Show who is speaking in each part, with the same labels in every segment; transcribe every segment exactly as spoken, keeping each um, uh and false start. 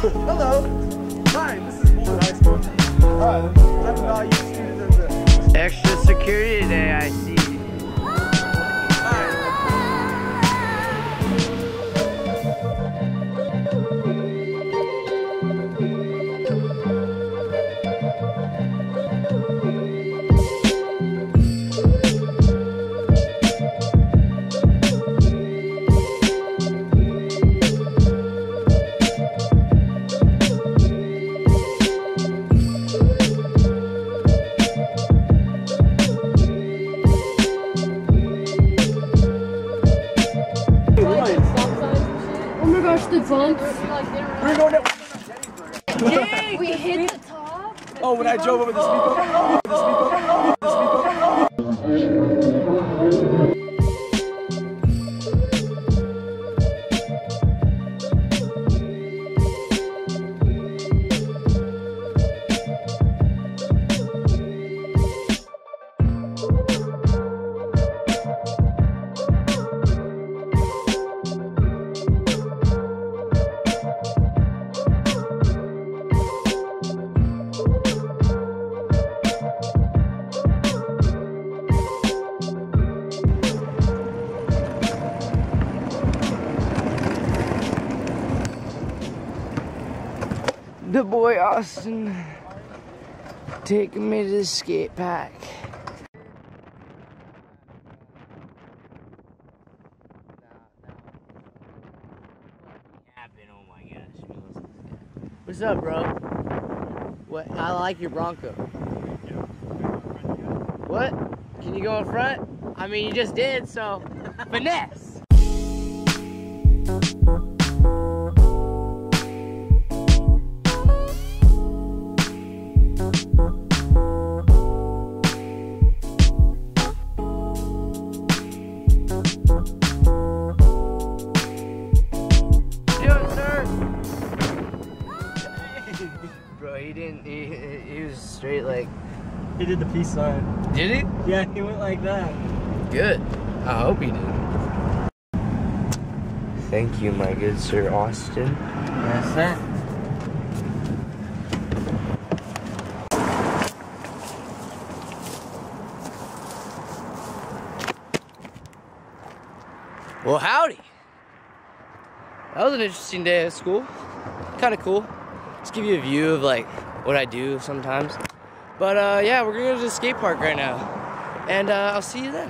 Speaker 1: Hello. Hi, this is Boulder High School. Hi, I'm an I U student of the...
Speaker 2: Extra security today, I see.
Speaker 3: The bumps.
Speaker 1: We're going to...
Speaker 3: Dang, we hit the top.
Speaker 1: Oh, when I drove over the speed bump? The speed bump? The speed bump?
Speaker 2: The boy Austin taking me to the skate park. Oh my gosh. What's up, bro? What? I like your Bronco. What? Can you go in front? I mean, you just did, so finesse. Bro, he didn't, he, he was straight like...
Speaker 1: He did the peace sign.
Speaker 2: Did he?
Speaker 1: Yeah, he went like that.
Speaker 2: Good. I hope he did. Thank you, my good Sir Austin.
Speaker 1: Yes, sir.
Speaker 2: Well, howdy. That was an interesting day at school. Kind of cool. Just give you a view of like what I do sometimes. But uh, yeah, we're gonna go to the skate park right now. And uh, I'll see you then.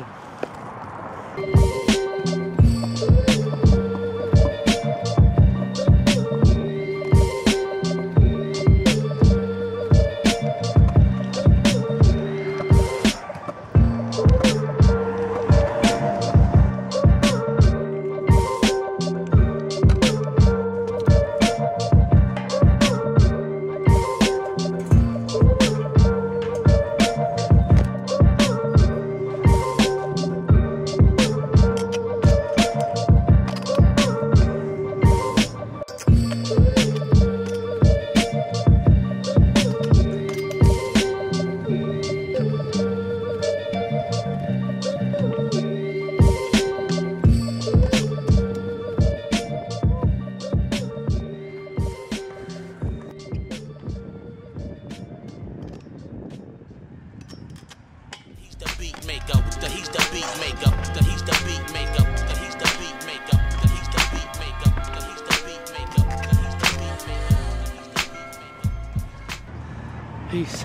Speaker 2: Peace.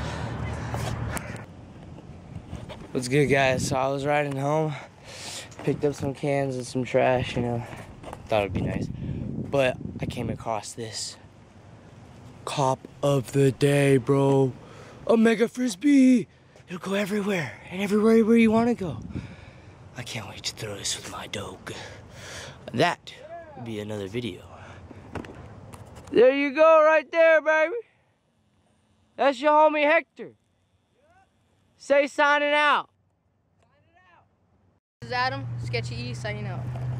Speaker 2: What's good, guys? So I was riding home, picked up some cans and some trash, you know, thought it'd be nice. But I came across this cop of the day, bro. A mega frisbee. It'll go everywhere and everywhere where you want to go. I can't wait to throw this with my dog. That would be another video. There you go, right there, baby. That's your homie Hector. Say signing out.
Speaker 3: This is Adam, Sketchy E, signing out.